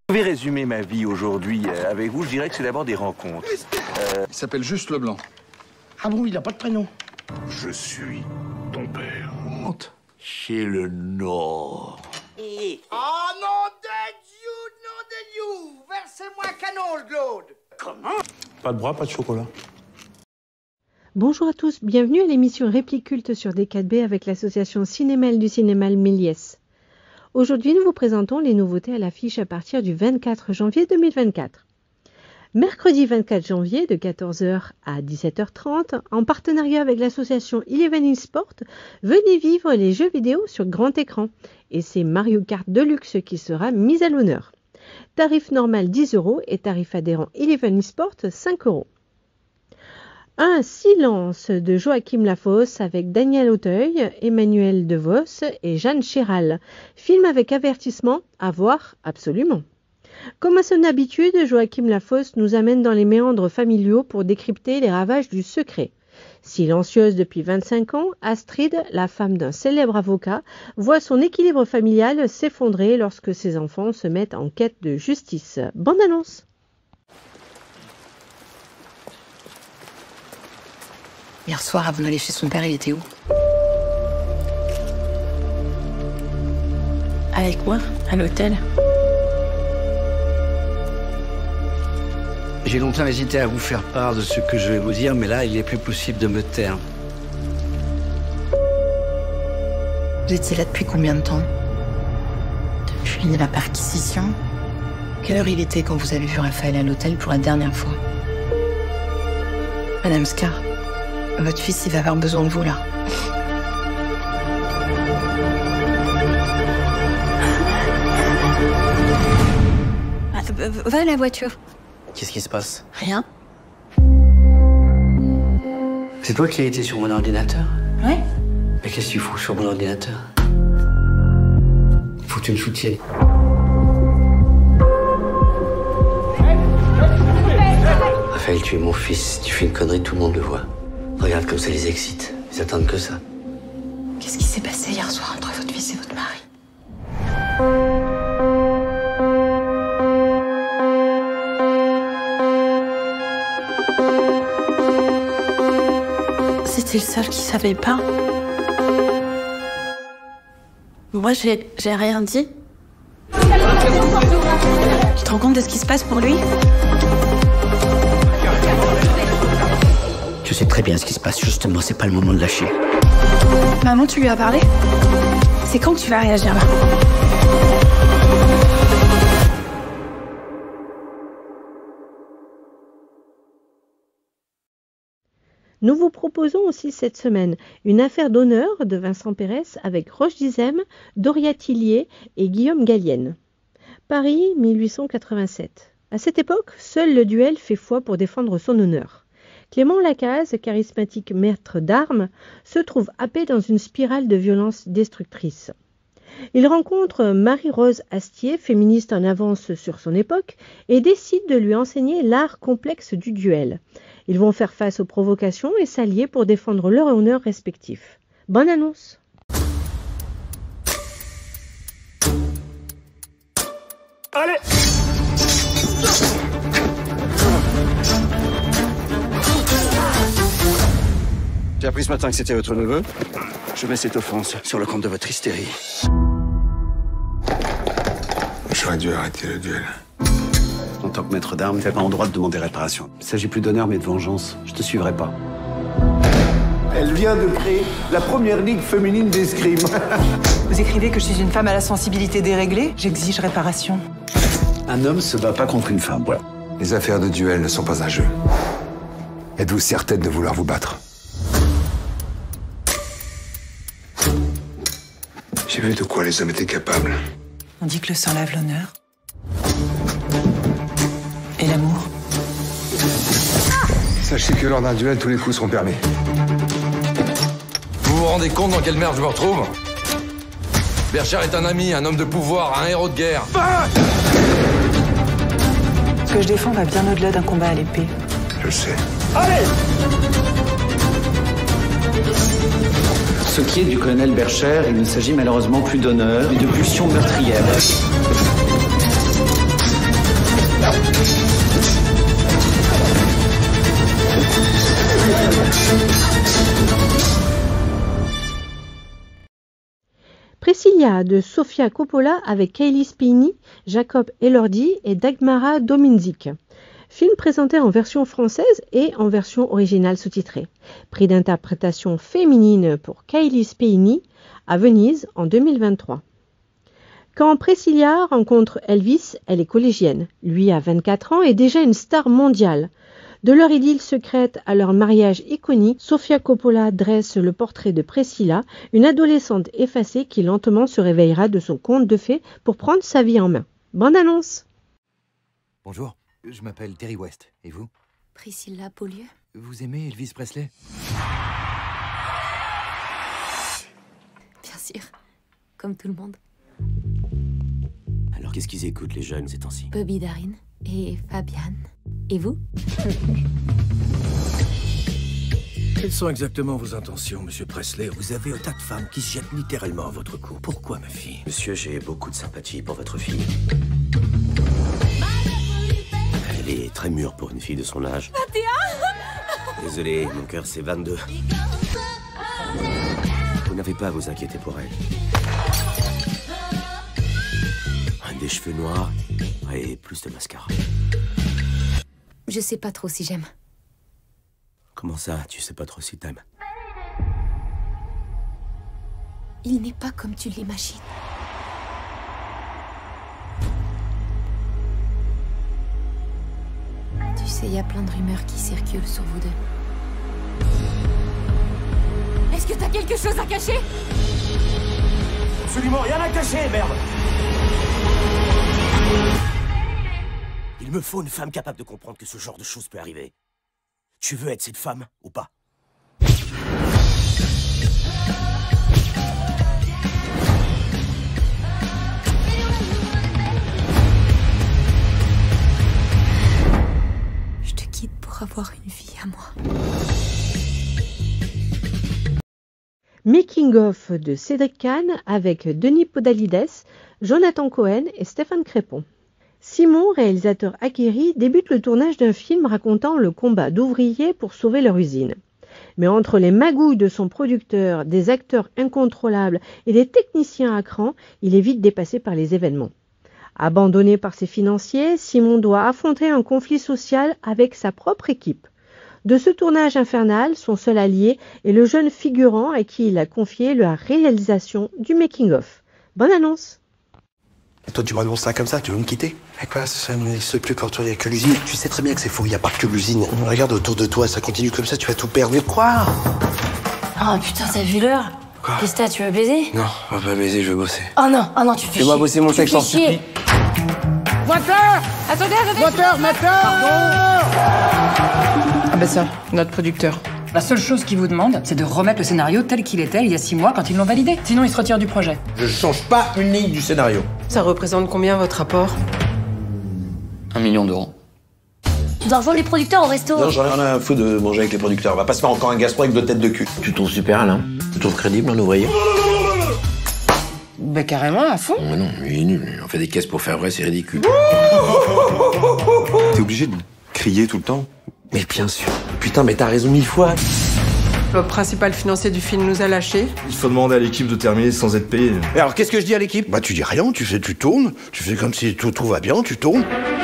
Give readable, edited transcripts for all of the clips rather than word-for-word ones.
Je vais résumer ma vie aujourd'hui avec vous. Je dirais que c'est d'abord des rencontres. Il s'appelle Juste Leblanc. Ah bon, il n'a pas de prénom. Je suis ton père. Honte. Chez le Nord. Oh nom de Dieu, versez-moi un canon, Claude. Comment? Pas de bras, pas de chocolat. Bonjour à tous, bienvenue à l'émission Réplique culte sur D4B avec l'association Cinémal du Cinémal Méliès. Aujourd'hui, nous vous présentons les nouveautés à l'affiche à partir du 24 janvier 2024. Mercredi 24 janvier de 14h à 17h30, en partenariat avec l'association Eleven Sport, venez vivre les jeux vidéo sur grand écran. Et c'est Mario Kart Deluxe qui sera mis à l'honneur. Tarif normal 10 € et tarif adhérent Eleven Sport 5 €. Un silence de Joachim Lafosse avec Daniel Auteuil, Emmanuel DeVos et Jeanne Chéral. Film avec avertissement à voir absolument. Comme à son habitude, Joachim Lafosse nous amène dans les méandres familiaux pour décrypter les ravages du secret. Silencieuse depuis 25 ans, Astrid, la femme d'un célèbre avocat, voit son équilibre familial s'effondrer lorsque ses enfants se mettent en quête de justice. Bande annonce. Hier soir, avant d'aller chez son père, il était où? Avec moi, à l'hôtel. J'ai longtemps hésité à vous faire part de ce que je vais vous dire, mais là, il n'est plus possible de me taire. Vous étiez là depuis combien de temps? Depuis la perquisition? Quelle heure il était quand vous avez vu Raphaël à l'hôtel pour la dernière fois? Madame Scar, votre fils, il va avoir besoin de vous, là. Va à la voiture. Qu'est-ce qui se passe? Rien? C'est toi qui as été sur mon ordinateur? Ouais. Mais qu'est-ce que tu fous sur mon ordinateur? Faut que tu me soutiennes. Raphaël, tu es mon fils. Si tu fais une connerie, tout le monde le voit. Regarde comme ça les excite. Ils attendent que ça. Qu'est-ce qui s'est passé hier soir entre votre fils et votre mari? C'était le seul qui savait pas. Moi, j'ai rien dit. Tu te rends compte de ce qui se passe pour lui? Je sais très bien ce qui se passe. Justement, c'est pas le moment de lâcher. Maman, tu lui as parlé? C'est quand que tu vas réagir là? Nous vous proposons aussi cette semaine une affaire d'honneur de Vincent Pérez avec Roche Dizem, Doria Tillier et Guillaume Gallienne. Paris, 1887. À cette époque, seul le duel fait foi pour défendre son honneur. Clément Lacaze, charismatique maître d'armes, se trouve happé dans une spirale de violence destructrice. Il rencontre Marie-Rose Astier, féministe en avance sur son époque, et décide de lui enseigner l'art complexe du duel. Ils vont faire face aux provocations et s'allier pour défendre leur honneur respectif. Bonne annonce! Allez! J'ai appris ce matin que c'était votre neveu. Je mets cette offense sur le compte de votre hystérie. J'aurais dû arrêter le duel. En tant que maître d'armes, tu n'as pas en droit de demander réparation. Il ne s'agit plus d'honneur, mais de vengeance. Je te suivrai pas. Elle vient de créer la première ligue féminine d'escrime. Vous écrivez que je suis une femme à la sensibilité déréglée? J'exige réparation. Un homme se bat pas contre une femme, voilà. Les affaires de duel ne sont pas un jeu. Êtes-vous certaine de vouloir vous battre? J'ai vu de quoi les hommes étaient capables. On dit que le sang lave l'honneur. Et l'amour. Sachez que lors d'un duel, tous les coups seront permis. Vous vous rendez compte dans quelle merde je me retrouve? Bercher est un ami, un homme de pouvoir, un héros de guerre. Ce que je défends va bien au-delà d'un combat à l'épée. Je sais. Allez! Ce qui est du colonel Bercher, il ne s'agit malheureusement plus d'honneur, mais de pulsion meurtrière. Priscilla de Sofia Coppola avec Cailee Spaeny, Jacob Elordi et Dagmara Dominzik. Film présenté en version française et en version originale sous-titrée. Prix d'interprétation féminine pour Cailee Spaeny à Venise en 2023. Quand Priscilla rencontre Elvis, elle est collégienne. Lui a 24 ans et déjà une star mondiale. De leur idylle secrète à leur mariage iconique, Sofia Coppola dresse le portrait de Priscilla, une adolescente effacée qui lentement se réveillera de son conte de fées pour prendre sa vie en main. Bande annonce. Bonjour, je m'appelle Terry West. Et vous? Priscilla Beaulieu. Vous aimez Elvis Presley? Bien sûr, comme tout le monde. Alors qu'est-ce qu'ils écoutent les jeunes ces temps-ci? Bobby Darin et Fabian. Et vous? Quelles sont exactement vos intentions, monsieur Presley? Vous avez un tas de femmes qui se jettent littéralement à votre cou. Pourquoi, ma fille? Monsieur, j'ai beaucoup de sympathie pour votre fille. Elle est très mûre pour une fille de son âge. 21! Désolé, mon cœur c'est 22. Vous n'avez pas à vous inquiéter pour elle. Des cheveux noirs et plus de mascara. Je sais pas trop si j'aime. Comment ça, tu sais pas trop si t'aimes? Il n'est pas comme tu l'imagines. Tu sais, il y a plein de rumeurs qui circulent sur vous deux. Est-ce que t'as quelque chose à cacher? Absolument rien à cacher, merde! Il me faut une femme capable de comprendre que ce genre de choses peut arriver. Tu veux être cette femme ou pas? Je te quitte pour avoir une vie à moi. Making of de Cédric Kahn avec Denis Podalides, Jonathan Cohen et Stéphane Crépon. Simon, réalisateur aguerri, débute le tournage d'un film racontant le combat d'ouvriers pour sauver leur usine. Mais entre les magouilles de son producteur, des acteurs incontrôlables et des techniciens à cran, il est vite dépassé par les événements. Abandonné par ses financiers, Simon doit affronter un conflit social avec sa propre équipe. De ce tournage infernal, son seul allié est le jeune figurant à qui il a confié la réalisation du making-of. Bonne annonce! Et toi, tu m'annonces ça comme ça, tu veux me quitter? Mais quoi, ça n'existe plus pour toi, il n'y a que l'usine. Tu sais très bien que c'est faux, il n'y a pas que l'usine. Regarde autour de toi, ça continue comme ça, tu vas tout perdre. Mais quoi? Oh putain, t'as vu l'heure? Quoi? Qu'est-ce que t'as, tu veux baiser? Non, on va pas baiser, je veux bosser. Oh non, tu fais chier. Fais-moi bosser mon sexe, Tu fais chier. Moteur! Attendez! Moteur! Ah ben ça, notre producteur. La seule chose qu'il vous demande, c'est de remettre le scénario tel qu'il était il y a 6 mois quand ils l'ont validé. Sinon, il se retire du projet. Je change pas une ligne du scénario. Ça représente combien votre rapport? 1 million d'euros. Tu dois rejoindre les producteurs au resto. Non, j'en ai rien à foutre de manger avec les producteurs. On va pas se faire encore un gastro avec 2 têtes de cul. Tu trouves super, Alain? Tu trouves crédible un ouvrier? Ben carrément, à fond. Mais non, il est nul. On fait des caisses pour faire vrai, c'est ridicule. T'es obligé de crier tout le temps? Mais bien sûr. Putain, mais t'as raison 1000 fois. Le principal financier du film nous a lâchés. Il faut demander à l'équipe de terminer sans être payé. Et alors, qu'est-ce que je dis à l'équipe? Bah, tu dis rien, tu tournes. Tu fais comme si tout va bien, tu tournes.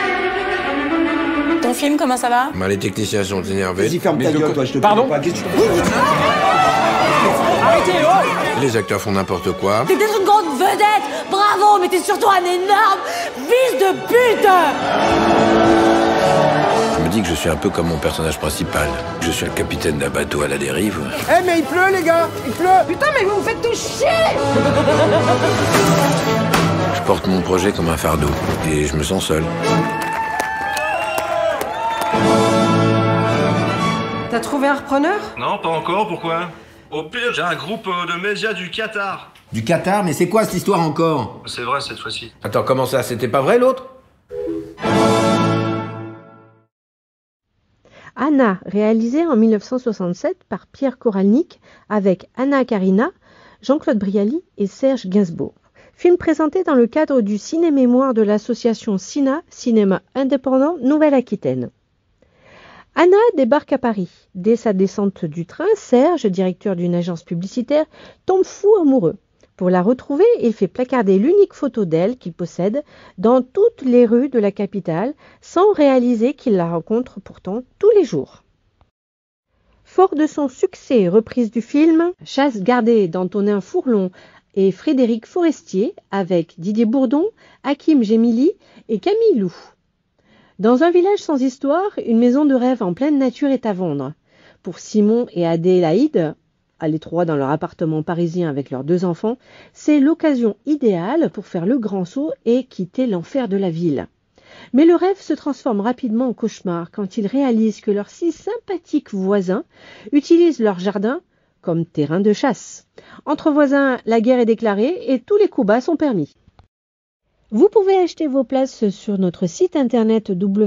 Ton film, comment ça va? Bah, les techniciens sont énervés. Vas-y, ferme ta gueule, toi, je te Pardon? pas. Qu'est-ce que tu... Arrêtez, oh! Les acteurs font n'importe quoi. T'es peut-être une grande vedette. Bravo, mais t'es surtout un énorme fils de pute. Je me dis que je suis un peu comme mon personnage principal. Je suis le capitaine d'un bateau à la dérive. Eh, mais il pleut, les gars! Il pleut! Putain, mais vous me faites tout chier! Je porte mon projet comme un fardeau. Et je me sens seul. T'as trouvé un repreneur? Non, pas encore, pourquoi? Au pire, j'ai un groupe de médias du Qatar. Du Qatar? Mais c'est quoi cette histoire encore? C'est vrai cette fois-ci. Attends, comment ça? C'était pas vrai l'autre? Anna, réalisée en 1967 par Pierre Koralnik avec Anna Karina, Jean-Claude Brialy et Serge Gainsbourg. Film présenté dans le cadre du ciné-mémoire de l'association CINA, Cinéma Indépendant Nouvelle-Aquitaine. Anna débarque à Paris. Dès sa descente du train, Serge, directeur d'une agence publicitaire, tombe fou amoureux. Pour la retrouver, il fait placarder l'unique photo d'elle qu'il possède dans toutes les rues de la capitale, sans réaliser qu'il la rencontre pourtant tous les jours. Fort de son succès reprise du film, Chasse gardée d'Antonin Fourlon et Frédéric Forestier avec Didier Bourdon, Hakim Gemili et Camille Lou. Dans un village sans histoire, une maison de rêve en pleine nature est à vendre. Pour Simon et Adélaïde, à l'étroit dans leur appartement parisien avec leurs 2 enfants, c'est l'occasion idéale pour faire le grand saut et quitter l'enfer de la ville. Mais le rêve se transforme rapidement en cauchemar quand ils réalisent que leurs 6 sympathiques voisins utilisent leur jardin comme terrain de chasse. Entre voisins, la guerre est déclarée et tous les coups bas sont permis. Vous pouvez acheter vos places sur notre site internet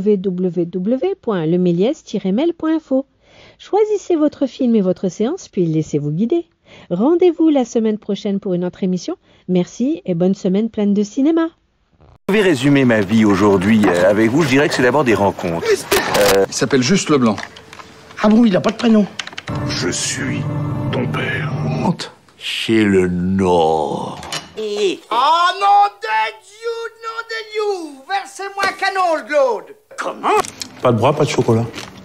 www.leméliès-mail.info. Choisissez votre film et votre séance, puis laissez-vous guider. Rendez-vous la semaine prochaine pour une autre émission. Merci et bonne semaine pleine de cinéma. Je vais résumer ma vie aujourd'hui avec vous, je dirais que c'est d'abord des rencontres. Il s'appelle Juste Leblanc. Ah bon, il n'a pas de prénom? Je suis ton père. Honte. Chez le Nord. Oh nom de Dieu, nom de Dieu! Versez-moi un canon, Claude! Pas de bras, pas de chocolat.